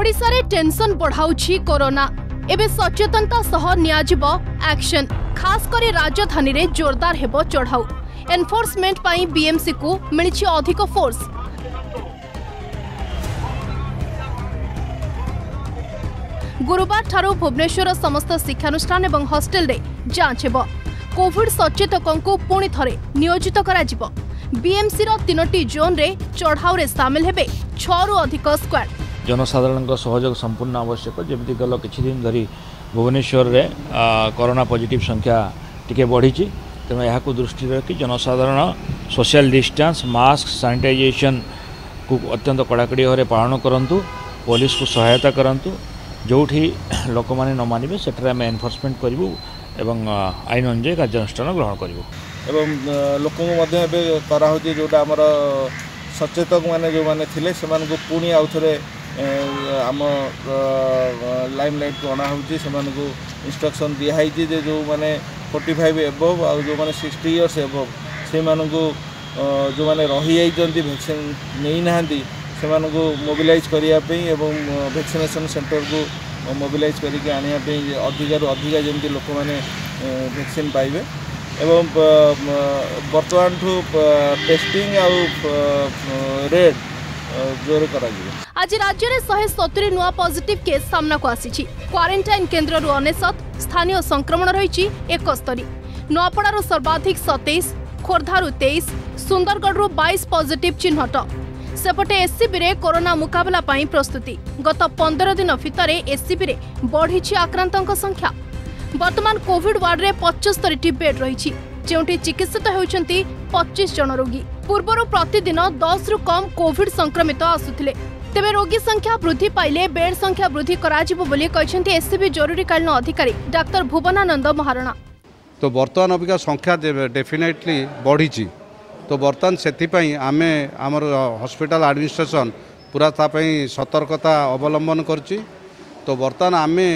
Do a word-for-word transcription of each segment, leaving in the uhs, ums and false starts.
ओडिशा रे tension बढ़ाउछि corona. एबे सचेतनता सह नियाजिबो एक्शन। खास करी राजधानी रे जोरदार हेबो चढ़ाऊ। एनफोर्समेंट पाई बीएमसी को मिलिछि अधिक फोर्स। गुरुवार ठारू भुवनेश्वर समस्त शिक्षानुष्ठान एवं हॉस्टेल रे जांच हेबो। कोविड सचेतकों को पुणी थरे नियोजित करा जिवो। बीएमसी रो तीनोटी जोन रे चढ़ाऊ रे शामिल हेबे छह रु अधिक स्क्वाड। जनसाधारण सहयोग संपूर्ण आवश्यक। जमती गल किछि दिन धरी भुवनेश्वर रे कोरोना पॉजिटिव संख्या टिके बढ़ी। तेणु यह दृष्टि रखी जनसाधारण सोशल डिस्टेंस मास्क सैनिटाइजेशन को अत्यंत कड़ाकड़ी भाव पालन करंतु। पुलिस को सहायता करंतु। जोठी लोक मैंने न मानवे से एनफोर्समेंट करूँ एवं आईन अनुजाई कार्यानुष्ठान ग्रहण करूँ। एवं लोक कराऊँ जोटा आमर सचेतक मैंने जो मैंने थे से पुणी आउ थे आम लाइमलाइट को अणा हो इंस्ट्रक्शन दिखाई जे जो मैंने फोर्टी फाइव एबव आ जो मैंने सिक्सटी इयर्स एबव से जो मैंने रही वैक्सीन नहीं ना से मोबिलाइज करने एवं वैक्सीनेशन सेंटर को मोबिलाइज करके आने अधिक रु अधिक जमी लोक मैंने वैक्सीन पाइबे। एवं बर्तमान ठू टेस्टिंग आउ रेड जोर करा। आज राज्य में एक सौ सत्तर नुआ पॉजिटिव केस सामना को आसी। क्वारंटाइन केन्द्र रु अनेशत, स्थानीय संक्रमण रही एकस्तरी। नुआपड़ारू सर्वाधिक सतैश, खोर्धारू तेईस, सुंदरगढ़ बाईस पॉजिटिव चिन्हट। सेपटे एससीबी रे कोरोना मुकाबला पाई प्रस्तुति। गत पंद्रह दिन भितर एससीबी रे बढ़ी आक्रांतों संख्या। वर्तमान कोविड वार्ड रे पचहत्तर टी बेड रही, जोंठी चिकित्सित होउछंती पच्चीस जन रोगी। पूर्वर प्रतिदिन दस रु कम कोविड संक्रमित आसुथिले। तेबे रोगी संख्या वृद्धि पाइले बेड संख्या वृद्धि कराजिबो बोली कहछंती एससीबी जरूरीकालीन अधिकारी डाक्टर भुवनानंद महाराणा। तो वर्तमान अबिका संख्या डेफिनेटली बढ़ी। तो बर्तमान से आमे आमर हॉस्पिटल एडमिनिस्ट्रेशन पूरा तापई सतर्कता अवलंबन करछि। तो बर्तमान आमे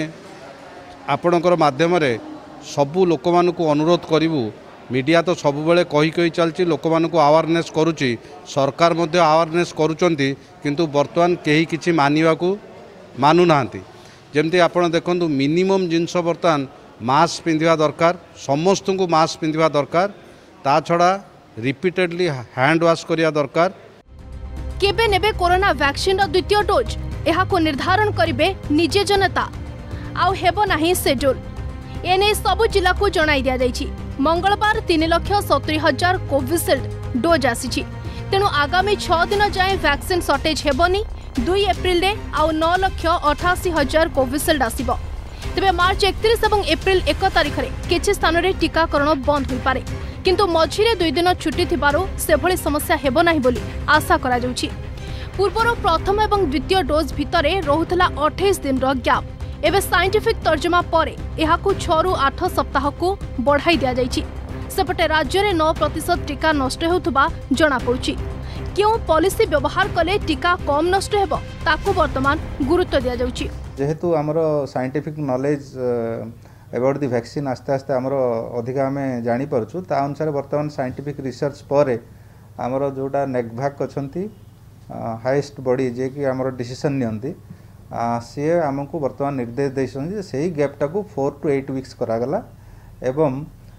आपणकर माध्यम रे सबु लोक मानकु अनुरोध करिवु। मीडिया तो सब बेले कही कही चलछि, लोक मानकु अवेयरनेस करूछि, सरकार मध्य अवेयरनेस करूछंती, किंतु बर्तमान केही किछि मानिबा को मानु नाहंती। जेमती आपण देखंतु मिनिमम जिंस बर्तमान मास्क पिंधिबा दरकार, समस्त को मास्क पिंधिबा दरकार। ता छड़ा रिपीटेडली हैंड वाश करिया दरकार। केबे नेबे कोरोना वैक्सीन रो द्वितीय डोज एहा को निर्धारण करिवे निजे जनता। आउ हेबो नाही शेड्यूल। एने सबु जिला को जणाई दिया जाइछि। मंगलवार तीन लाख सत्तर हजार कोविशील्ड डोज आसी। तेणु आगामी छह दिन जाए वैक्सीन सर्टेज हेबनी। दुई एप्रिल रे आउ नौ लाख अठासी हजार कोविशील्ड आसीबो। तेबे मार्च एकतीस और एप्रिल एक तारिख रे किछि स्थान रे टीकाकरण बंद होई पारे, किंतु मझिरे दुई दिन छुट्टी थिबारो सेभଳି समस्या हेबो नाही बोली आशा करा जाउछि। पूर्वर प्रथम एवं द्वितीय डोज भितरे रहुतला अट्ठाईस दिन रो गैप। एबे साइंटिफिक तर्जमा परे एहाकु छह रु आठ सप्ताह को बढ़ाई दिया जाइछि। सेपटे राज्य में नौ प्रतिशत टीका नष्ट होउथबा जणा पउछि। क्यों पॉलिसी व्यवहार कले टीका कम नष्ट हेबो ताकु वर्तमान गुरुत्व दिया जाउछि। जेहेतु आमर scientific knowledge about the vaccine आस्ते आस्ते आमर अधिक आम जानी पारछु। ता अनुसार वर्तमान साइंटिफिक रिसर्च पर आमर जोटा नेगभाक अच्छी हाईएस्ट बॉडी जे कि आमर डिसीजन नियंती सी आमको वर्तमान निर्देश देइछन से ही गैपटा को फोर टू एट वीक्स करागला। एवं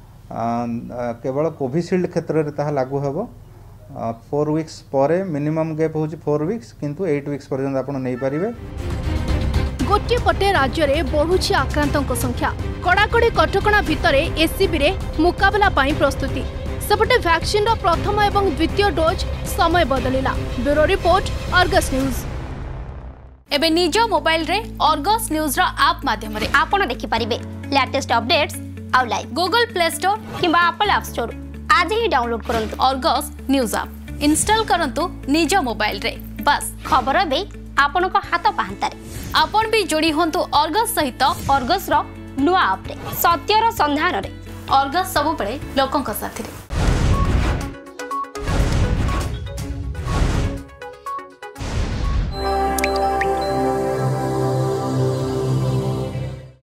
केवल कोविशील्ड क्षेत्र में ताहा लागू हेबो। फोर वीक्स पर मिनिमम गैप होची फोर वीक्स, किंतु एट वीक्स पर्यंत आपण नहीं पारिबे। गोटे पटे राज्य में बढ़ुछि आक्रांतों संख्या। कड़ाकड़ी कटकणा भितर एससीबी रे मुकाबला पाई प्रस्तुति। सेपटे वैक्सीन रो प्रथम एवं द्वितीय डोज समय बदलिला। Bureau report, Argus news. एबे निज मोबाइल रे अर्गस न्यूज रो ऐप माध्यम रे आपण देखि परिबे लेटेस्ट अपडेट्स आउ लाइव गूगल प्ले स्टोर किबा एप्पल ऐप स्टोर। आज ही डाउनलोड करंतु अर्गस न्यूज ऐप। इंस्टॉल करंतु निज मोबाइल रे। बस खबर बे आपण को हाथ पाहंतारे। आपण भी जोड़ी होंतु अर्गस सहित अर्गस रो नुआ ऐप रे। सत्यर संधान रे अर्गस सब बळे लोकन का साथी रे।